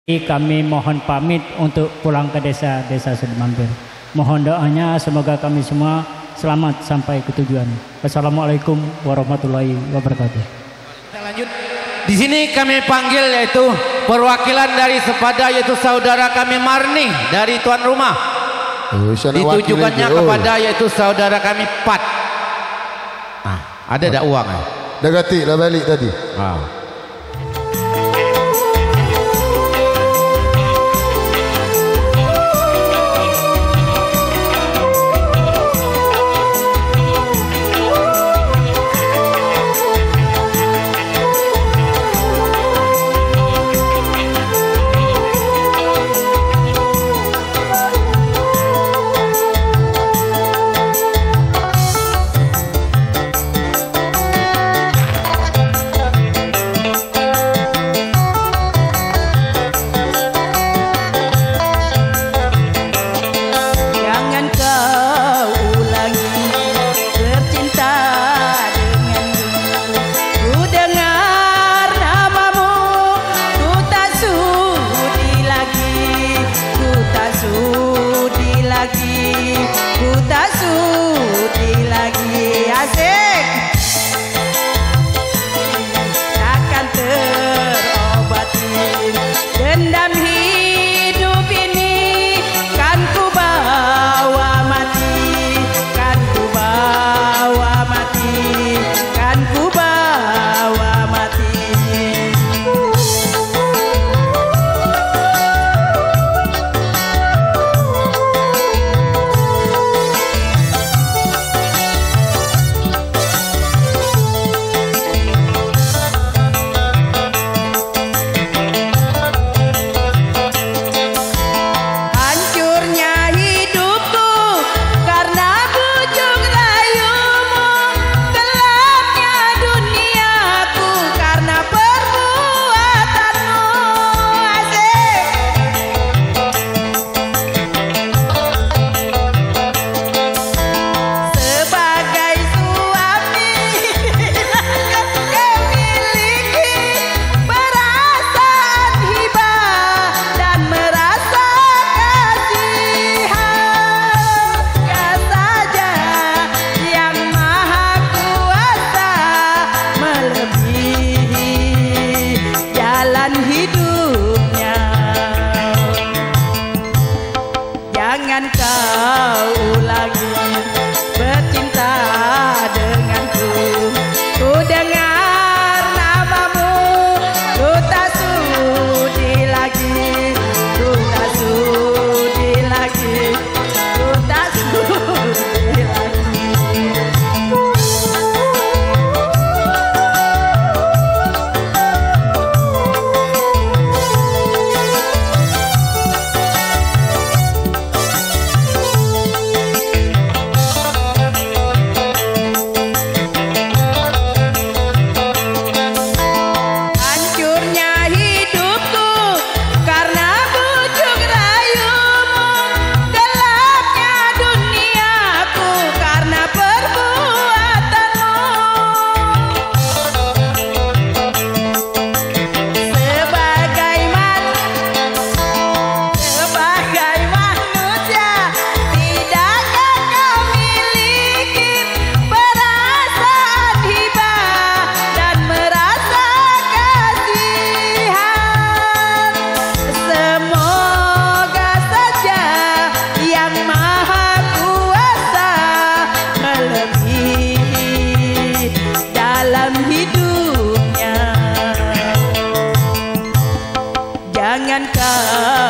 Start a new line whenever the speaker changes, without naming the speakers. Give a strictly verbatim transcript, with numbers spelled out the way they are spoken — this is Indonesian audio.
Kami mohon pamit untuk pulang ke desa desa Sudimampir. Mohon doanya semoga kami semua selamat sampai ke tujuan. Wassalamualaikum warahmatullahi wabarakatuh.
Kita lanjut. Di sini kami panggil yaitu perwakilan dari Sepada, yaitu saudara kami Marni dari tuan rumah. Oh, ditujukannya oh. kepada yaitu saudara kami Pat. Nah, ada tak uang? Eh?
Dah gatik dah balik tadi.
Ah.
Jangan kau